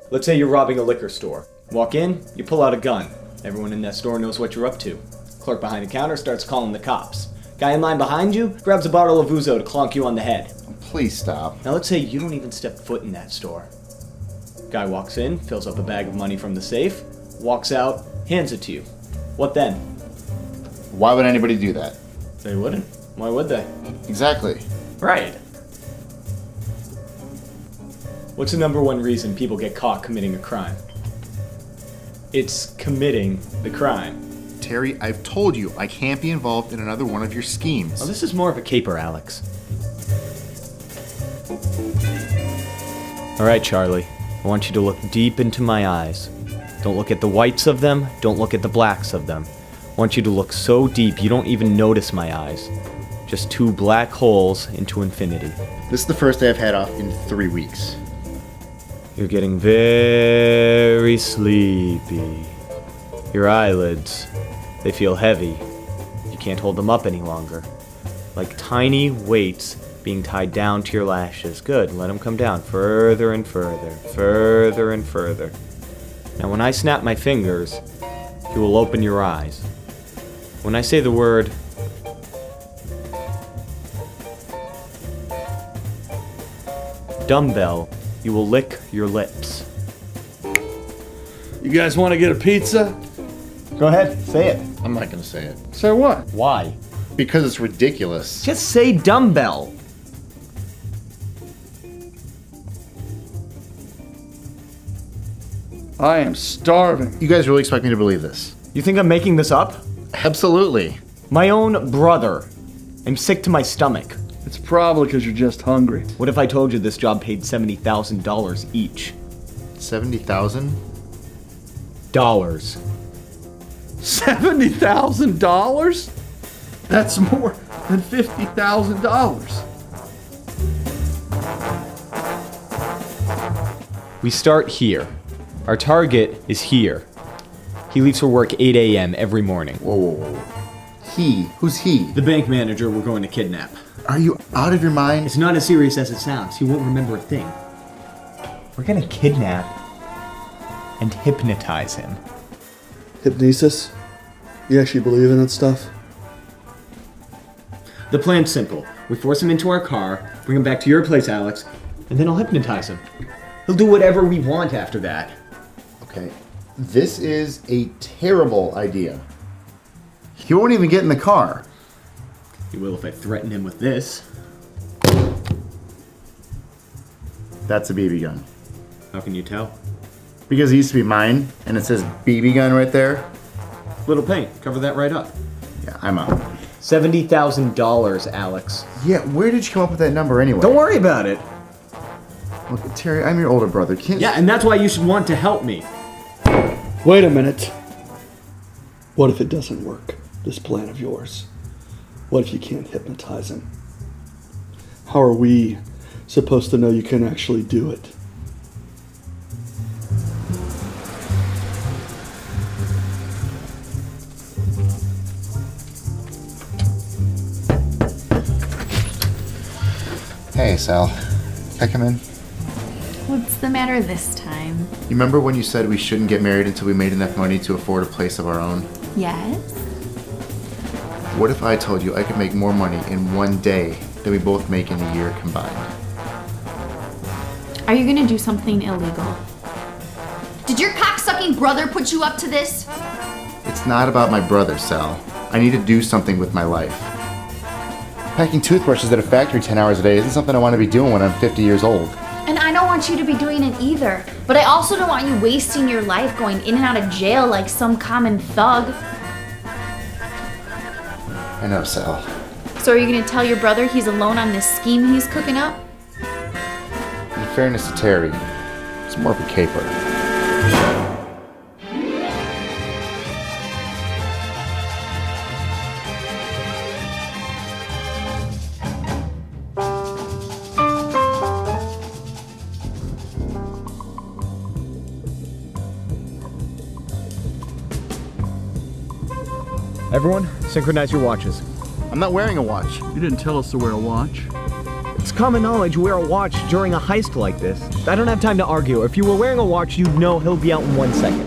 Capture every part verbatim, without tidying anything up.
Let's say you're robbing a liquor store. Walk in, you pull out a gun. Everyone in that store knows what you're up to. Clerk behind the counter starts calling the cops. Guy in line behind you grabs a bottle of Ouzo to clonk you on the head. Please stop. Now let's say you don't even step foot in that store. Guy walks in, fills up a bag of money from the safe, walks out, hands it to you. What then? Why would anybody do that? They wouldn't. Why would they? Exactly. Right. What's the number one reason people get caught committing a crime? It's committing the crime. Terry, I've told you I can't be involved in another one of your schemes. Well, this is more of a caper, Alex. All right, Charlie. I want you to look deep into my eyes. Don't look at the whites of them. Don't look at the blacks of them. I want you to look so deep you don't even notice my eyes. Just two black holes into infinity. This is the first day I've had off in three weeks. You're getting very sleepy. Your eyelids, they feel heavy. You can't hold them up any longer. Like tiny weights being tied down to your lashes. Good, let them come down further and further, further and further. Now when I snap my fingers, you will open your eyes. When I say the word dumbbell, you will lick your lips. You guys want to get a pizza? Go ahead, say it. I'm not gonna say it. Say what? Why? Because it's ridiculous. Just say dumbbell. I am starving. You guys really expect me to believe this? You think I'm making this up? Absolutely. My own brother. I'm sick to my stomach. It's probably because you're just hungry. What if I told you this job paid seventy thousand dollars each? seventy thousand? Dollars. seventy thousand dollars? That's more than fifty thousand dollars. We start here. Our target is here. He leaves for work eight a m every morning. Whoa, whoa, whoa. He? Who's he? The bank manager we're going to kidnap. Are you out of your mind? It's not as serious as it sounds. He won't remember a thing. We're gonna kidnap and hypnotize him. Hypnosis? You actually believe in that stuff? The plan's simple. We force him into our car, bring him back to your place, Alex, and then I'll hypnotize him. He'll do whatever we want after that. Okay. This is a terrible idea. He won't even get in the car. He will if I threaten him with this. That's a B B gun. How can you tell? Because it used to be mine, and it says B B gun right there. Little paint. Cover that right up. Yeah, I'm out. seventy thousand dollars, Alex. Yeah, where did you come up with that number anyway? Don't worry about it. Look, Terry, I'm your older brother. Can't... Yeah, and that's why you should want to help me. Wait a minute. What if it doesn't work, this plan of yours? What if you can't hypnotize him? How are we supposed to know you can actually do it? Hey, Sal. Can I come in? What's the matter this time? You remember when you said we shouldn't get married until we made enough money to afford a place of our own? Yes? What if I told you I could make more money in one day than we both make in a year combined? Are you gonna do something illegal? Did your cocksucking brother put you up to this? It's not about my brother, Sal. I need to do something with my life. Packing toothbrushes at a factory ten hours a day isn't something I want to be doing when I'm fifty years old. And I don't want you to be doing it either. But I also don't want you wasting your life going in and out of jail like some common thug. I know, Sal. So are you gonna tell your brother he's alone on this scheme he's cooking up? In fairness to Terry, it's more of a caper. Everyone, synchronize your watches. I'm not wearing a watch. You didn't tell us to wear a watch. It's common knowledge you wear a watch during a heist like this. I don't have time to argue. If you were wearing a watch, you'd know he'll be out in one second.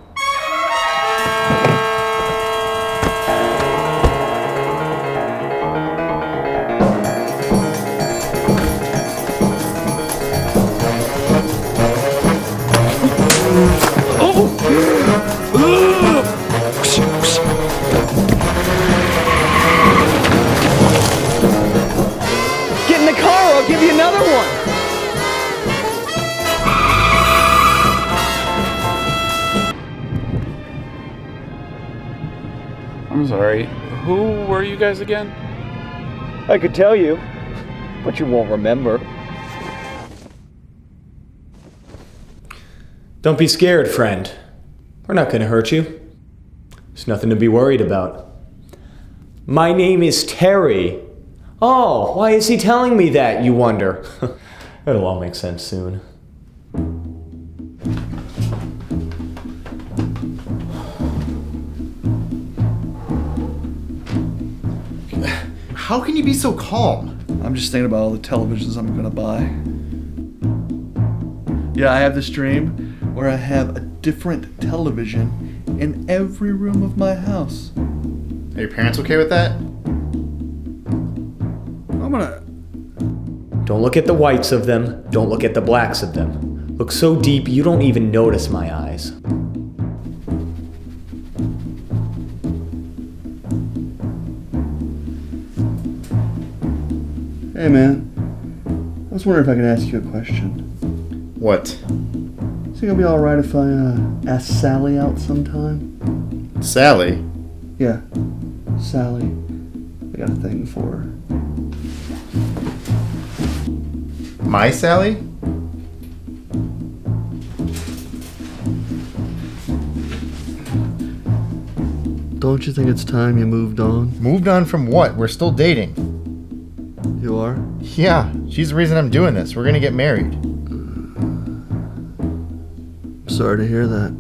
Get in the car, I'll give you another one! I'm sorry. Who were you guys again? I could tell you, but you won't remember. Don't be scared, friend. We're not gonna hurt you. There's nothing to be worried about. My name is Terry. Oh, why is he telling me that, you wonder? It'll all make sense soon. How can you be so calm? I'm just thinking about all the televisions I'm gonna buy. Yeah, I have this dream where I have a different television in every room of my house. Are your parents okay with that? I'm gonna... Don't look at the whites of them. Don't look at the blacks of them. Look so deep you don't even notice my eyes. Hey man, I was wondering if I could ask you a question. What? Is it gonna be alright if I uh, ask Sally out sometime? Sally? Yeah, Sally. I got a thing for her. My Sally? Don't you think it's time you moved on? Moved on from what? We're still dating. You are? Yeah, she's the reason I'm doing this. We're gonna get married. I'm sorry to hear that.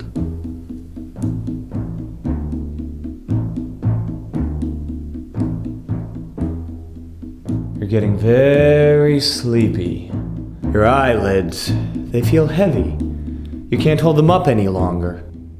You're getting very sleepy. Your eyelids, they feel heavy. You can't hold them up any longer.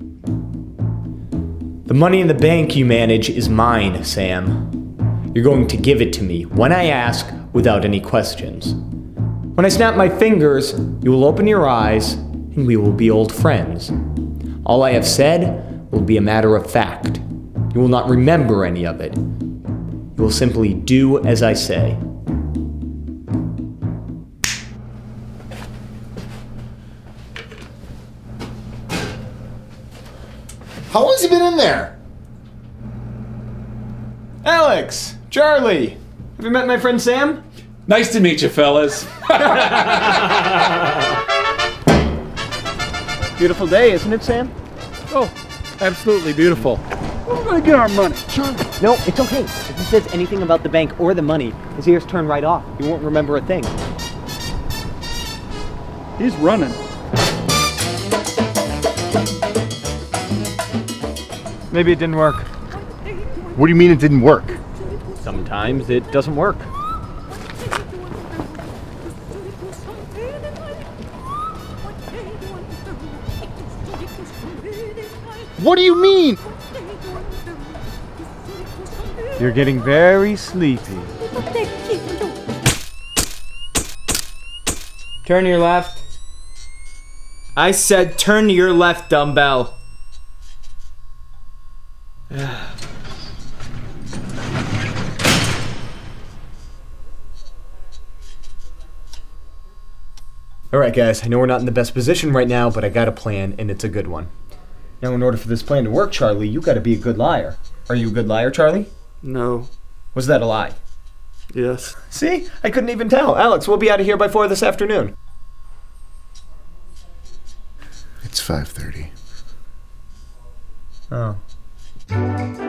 The money in the bank you manage is mine, Sam. You're going to give it to me when I ask without any questions. When I snap my fingers, you will open your eyes and we will be old friends. All I have said will be a matter of fact. You will not remember any of it. You will simply do as I say. How long has he been in there? Alex! Charlie! Have you met my friend Sam? Nice to meet you, fellas. Beautiful day, isn't it, Sam? Oh, absolutely beautiful. We're gonna get our money. No, it's okay. If he says anything about the bank or the money, his ears turn right off. He won't remember a thing. He's running. Maybe it didn't work. What do you mean it didn't work? Sometimes it doesn't work. What do you mean? You're getting very sleepy. Turn your left. I said turn to your left, dumbbell. Alright guys, I know we're not in the best position right now, but I got a plan, and it's a good one. Now in order for this plan to work, Charlie, you gotta be a good liar. Are you a good liar, Charlie? No. Was that a lie? Yes. See? I couldn't even tell. Alex, we'll be out of here by four this afternoon. It's five thirty. Oh.